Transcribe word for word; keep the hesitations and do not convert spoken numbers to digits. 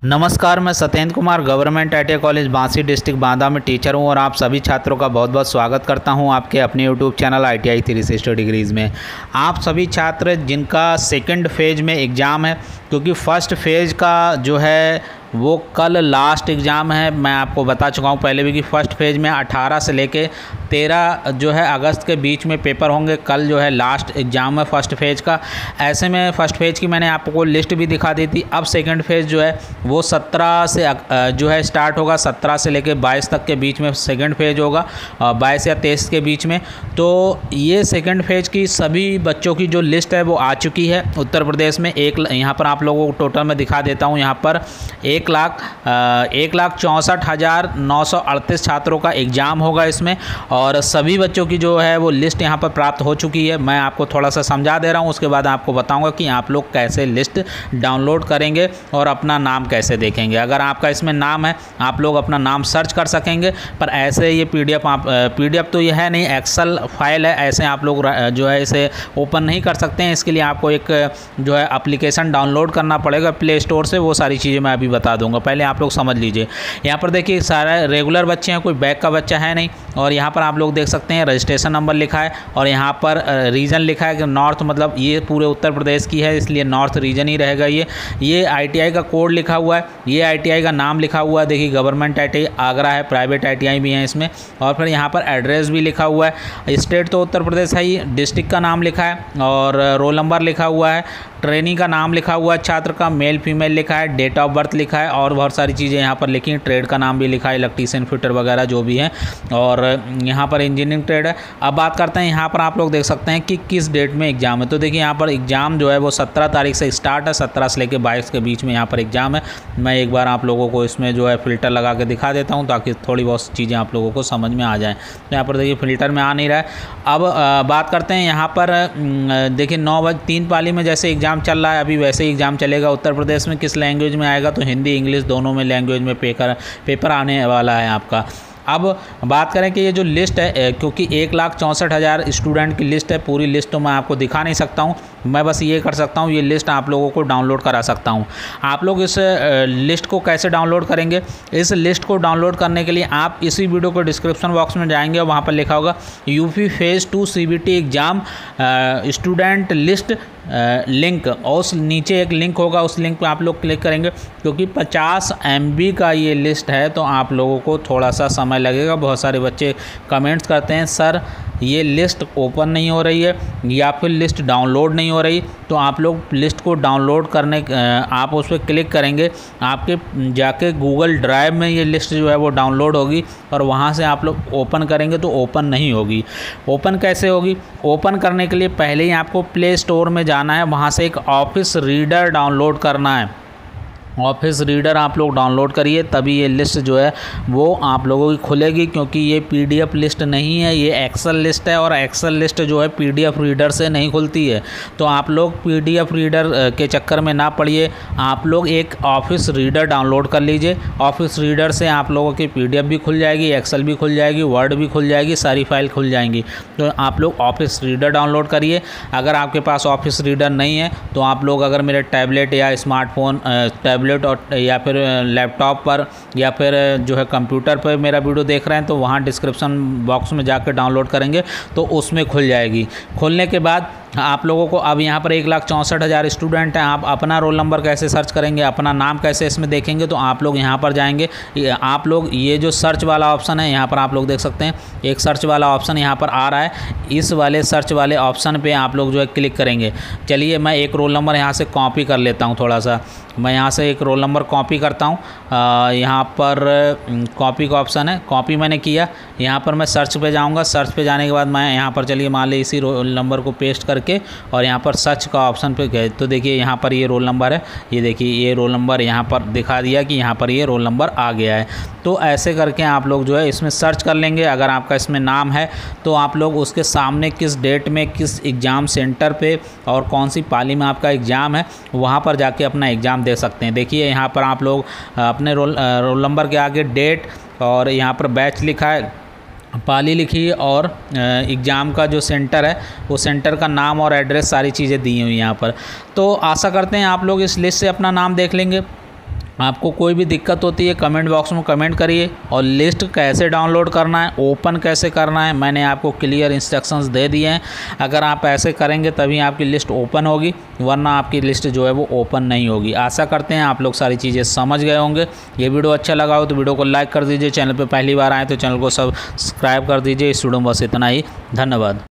नमस्कार, मैं Satyendra Kumar government I T I college Bansi district Banda में टीचर हूं और आप सभी छात्रों का बहुत बहुत स्वागत करता हूं आपके अपने YouTube channel I T I three sixty degrees में। आप सभी छात्र जिनका सेकंड फेज में एग्ज़ाम है, क्योंकि फ़र्स्ट फेज का जो है वो कल लास्ट एग्ज़ाम है। मैं आपको बता चुका हूँ पहले भी कि फ़र्स्ट फेज में अठारह से लेके तेरह जो है अगस्त के बीच में पेपर होंगे। कल जो है लास्ट एग्ज़ाम है फ़र्स्ट फेज का। ऐसे में फ़र्स्ट फेज की मैंने आपको लिस्ट भी दिखा दी थी। अब सेकंड फेज जो है वो सत्रह से जो है स्टार्ट होगा, सत्रह से लेके बाईस तक के बीच में सेकंड फेज होगा, बाईस या तेईस के बीच में। तो ये सेकंड फेज की सभी बच्चों की जो लिस्ट है वो आ चुकी है उत्तर प्रदेश में। एक यहाँ पर आप लोगों को टोटल में दिखा देता हूँ। यहाँ पर एक लाख एक लाख चौंसठ हज़ार नौ सौ अड़तीस छात्रों का एग्ज़ाम होगा इसमें, और सभी बच्चों की जो है वो लिस्ट यहाँ पर प्राप्त हो चुकी है। मैं आपको थोड़ा सा समझा दे रहा हूँ, उसके बाद आपको बताऊँगा कि आप लोग कैसे लिस्ट डाउनलोड करेंगे और अपना नाम कैसे देखेंगे। अगर आपका इसमें नाम है, आप लोग अपना नाम सर्च कर सकेंगे, पर ऐसे ये पीडीएफ आप पीडीएफ तो ये है नहीं, एक्सेल फाइल है, ऐसे आप लोग जो है इसे ओपन नहीं कर सकते हैं। इसके लिए आपको एक जो है एप्लीकेशन डाउनलोड करना पड़ेगा प्ले स्टोर से। वो सारी चीज़ें मैं अभी बता दूंगा, पहले आप लोग समझ लीजिए। यहाँ पर देखिए सारा रेगुलर बच्चे हैं, कोई बैक का बच्चा है नहीं। और यहाँ पर आप लोग देख सकते हैं रजिस्ट्रेशन नंबर लिखा है और यहाँ पर रीजन लिखा है कि नॉर्थ, मतलब ये पूरे उत्तर प्रदेश की है इसलिए नॉर्थ रीजन ही रहेगा। ये ये आईटीआई का कोड लिखा हुआ है, ये आईटीआई का नाम लिखा हुआ है। देखिए गवर्नमेंट आईटीआई आगरा है, प्राइवेट आईटीआई भी है इसमें। और फिर यहाँ पर एड्रेस भी लिखा हुआ है। स्टेट तो उत्तर प्रदेश है ही, डिस्ट्रिक्ट का नाम लिखा है और रोल नंबर लिखा हुआ है, ट्रेनिंग का नाम लिखा हुआ है, छात्र का मेल फीमेल लिखा है, डेट ऑफ बर्थ लिखा है और बहुत सारी चीज़ें यहाँ पर लिखी हैं। ट्रेड का नाम भी लिखा है, इलेक्ट्रीशियन फिटर वगैरह जो भी है, और यहाँ पर इंजीनियरिंग ट्रेड है। अब बात करते हैं, यहाँ पर आप लोग देख सकते हैं कि किस डेट में एग्ज़ाम है। तो देखिए यहाँ पर एग्ज़ाम जो है वो सत्रह तारीख से स्टार्ट है, सत्रह से लेकर बाईस के बीच में यहाँ पर एग्ज़ाम है। मैं एक बार आप लोगों को इसमें जो है फ़िल्टर लगा के दिखा देता हूँ ताकि थोड़ी बहुत चीज़ें आप लोगों को समझ में आ जाएँ। तो यहाँ पर देखिए फ़िल्टर में आ नहीं रहा है। अब बात करते हैं यहाँ पर, देखिए नौ बजे तीन पाली में जैसे एग्ज़ाम चल रहा है अभी वैसे ही एग्ज़ाम चलेगा। उत्तर प्रदेश में किस लैंग्वेज में आएगा, तो हिंदी इंग्लिश दोनों में लैंग्वेज में पेपर पेपर आने वाला है आपका। अब बात करें कि ये जो लिस्ट है, क्योंकि एक लाख चौंसठ हज़ार स्टूडेंट की लिस्ट है, पूरी लिस्ट तो मैं आपको दिखा नहीं सकता हूँ। मैं बस ये कर सकता हूँ, ये लिस्ट आप लोगों को डाउनलोड करा सकता हूँ। आप लोग इस लिस्ट को कैसे डाउनलोड करेंगे? इस लिस्ट को डाउनलोड करने के लिए आप इसी वीडियो को डिस्क्रिप्शन बॉक्स में जाएंगे और वहाँ पर लिखा होगा UP phase two CBT exam student list link, और उस नीचे एक लिंक होगा, उस लिंक पे आप लोग क्लिक करेंगे। क्योंकि पचास एम बी का ये लिस्ट है तो आप लोगों को थोड़ा सा समय लगेगा। बहुत सारे बच्चे कमेंट्स करते हैं सर ये लिस्ट ओपन नहीं हो रही है या फिर लिस्ट डाउनलोड नहीं हो रही। तो आप लोग लिस्ट को डाउनलोड करने, आप उस पर क्लिक करेंगे, आपके जाके गूगल ड्राइव में ये लिस्ट जो है वो डाउनलोड होगी और वहाँ से आप लोग ओपन करेंगे तो ओपन नहीं होगी। ओपन कैसे होगी? ओपन करने के लिए पहले ही आपको प्ले स्टोर में जाना है, वहाँ से एक ऑफिस रीडर डाउनलोड करना है। ऑफिस रीडर आप लोग डाउनलोड करिए, तभी ये लिस्ट जो है वो आप लोगों की खुलेगी। क्योंकि ये पीडीएफ लिस्ट नहीं है, ये एक्सेल लिस्ट है और एक्सेल लिस्ट जो है पीडीएफ रीडर से नहीं खुलती है। तो आप लोग पीडीएफ रीडर के चक्कर में ना पड़िए, आप लोग एक ऑफिस रीडर डाउनलोड कर लीजिए। ऑफिस रीडर से आप लोगों की पीडीएफ भी खुल जाएगी, एक्सेल भी खुल जाएगी, वर्ड भी खुल जाएगी, सारी फाइल खुल जाएंगी। तो आप लोग ऑफिस रीडर डाउनलोड करिए। अगर आपके पास ऑफिस रीडर नहीं है तो आप लोग अगर मेरे टैबलेट या स्मार्टफोन टैबलेट और या फिर लैपटॉप पर या फिर जो है कंप्यूटर पर मेरा वीडियो देख रहे हैं तो वहाँ डिस्क्रिप्शन बॉक्स में जाकर डाउनलोड करेंगे तो उसमें खुल जाएगी। खुलने के बाद आप लोगों को, अब यहाँ पर एक लाख चौंसठ हज़ार स्टूडेंट हैं, आप अपना रोल नंबर कैसे सर्च करेंगे, अपना नाम कैसे इसमें देखेंगे? तो आप लोग यहाँ पर जाएंगे, आप लोग ये जो सर्च वाला ऑप्शन है यहाँ पर आप लोग देख सकते हैं, एक सर्च वाला ऑप्शन यहाँ पर आ रहा है। इस वाले सर्च वाले ऑप्शन पे आप लोग जो है क्लिक करेंगे। चलिए मैं एक रोल नंबर यहाँ से कॉपी कर लेता हूँ, थोड़ा सा मैं यहाँ से एक रोल नंबर कॉपी करता हूँ। यहाँ पर कॉपी का ऑप्शन है, कॉपी मैंने किया। यहाँ पर मैं सर्च पे जाऊँगा, सर्च पे जाने के बाद मैं यहाँ पर चलिए मान ली इसी रोल नंबर को पेस्ट करके और यहाँ पर सर्च का ऑप्शन पे गए तो देखिए यहाँ पर ये रोल नंबर है, ये देखिए ये रोल नंबर यहाँ पर दिखा दिया कि यहाँ पर ये रोल नंबर आ गया है। तो ऐसे करके आप लोग जो है इसमें सर्च कर लेंगे। अगर आपका इसमें नाम है तो आप लोग उसके सामने किस डेट में किस एग्ज़ाम सेंटर पे और कौन सी पाली में आपका एग्ज़ाम है वहाँ पर जाके अपना एग्ज़ाम दे सकते हैं। देखिए यहाँ पर आप लोग अपने रोल रोल नंबर के आगे डेट और यहाँ पर बैच लिखा है, पाली लिखी और एग्ज़ाम का जो सेंटर है वो सेंटर का नाम और एड्रेस सारी चीज़ें दी हुई हैं यहाँ पर। तो आशा करते हैं आप लोग इस लिस्ट से अपना नाम देख लेंगे। आपको कोई भी दिक्कत होती है कमेंट बॉक्स में कमेंट करिए। और लिस्ट कैसे डाउनलोड करना है, ओपन कैसे करना है, मैंने आपको क्लियर इंस्ट्रक्शंस दे दिए हैं। अगर आप ऐसे करेंगे तभी आपकी लिस्ट ओपन होगी, वरना आपकी लिस्ट जो है वो ओपन नहीं होगी। आशा करते हैं आप लोग सारी चीज़ें समझ गए होंगे। ये वीडियो अच्छा लगा हो तो वीडियो को लाइक कर दीजिए। चैनल पर पहली बार आए तो चैनल को सब्सक्राइब कर दीजिए। इस वीडियो में बस इतना ही। धन्यवाद।